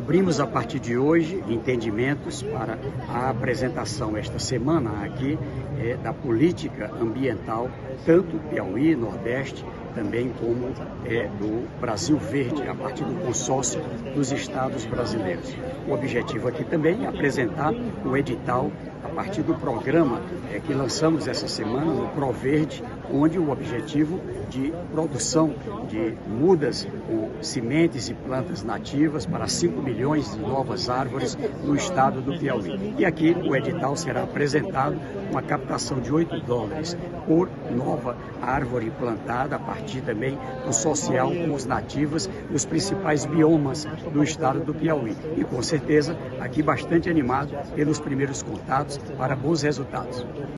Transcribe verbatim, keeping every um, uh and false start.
Abrimos a partir de hoje entendimentos para a apresentação esta semana aqui é, da política ambiental, tanto Piauí, Nordeste, também como é, do Brasil Verde, a partir do consórcio dos estados brasileiros. O objetivo aqui também é apresentar o edital a partir do programa é, que lançamos essa semana, no ProVerde, onde o objetivo de produção de mudas com sementes e plantas nativas para cinco milhões de novas árvores no estado do Piauí. E aqui o edital será apresentado uma captação de oito dólares por nova árvore plantada, a partir também do social com os nativos nos principais biomas do estado do Piauí. E com certeza aqui bastante animado pelos primeiros contatos para bons resultados.